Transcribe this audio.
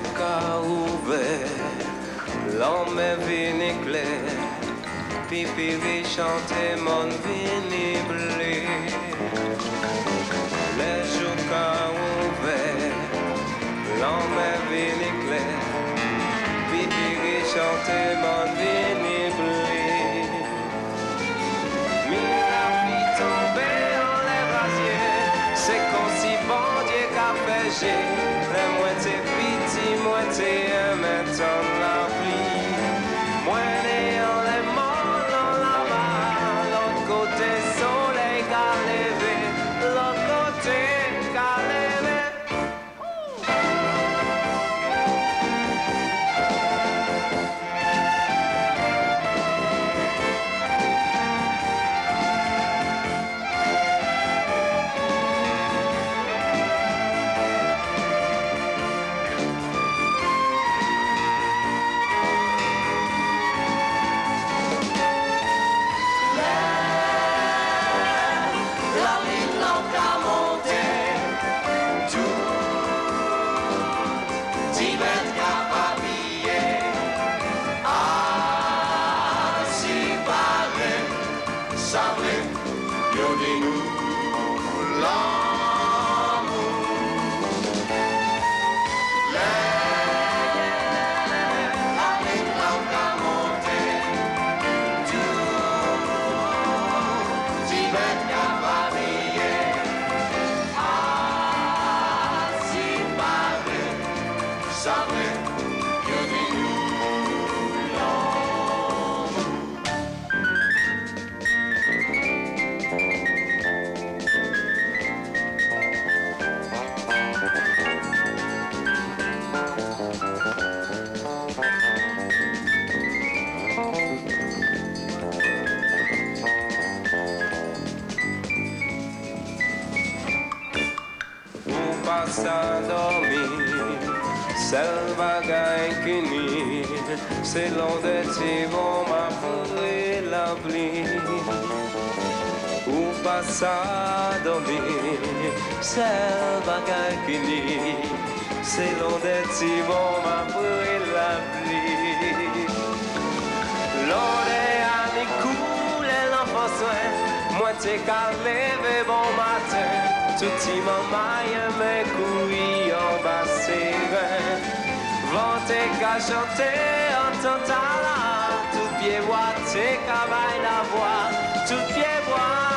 qu'a ouvert, l'homme est venu clair, pipi vi chanter mon vini blé. Les jours qu'a ouvert, l'homme est venu clair, pipi vi chanter mon vini blé. Mira fi tomber en les brasiers, c'est comme si bon Dieu qu'a fait j'ai. Moitié petit, moitié maintenant la pluie. Moi néant les morts dans la main. L'autre côté soleil qu'a levé. L'autre côté qu'a levé. Seul bagaille qui nie, c'est l'on des vont m'appeler la pluie. Ou pas ça dormir, seul bagaille qui nie, c'est l'on des vont m'appeler la pluie. L'on est à mi couler l'enfant soin, moitié qu'à lever bon matin. Tout petit maman mes couilles en bas sévère. Vente qu'à chanter en ton talent. Tout pied bois, t'es qu'à la voix. Tout pied bois.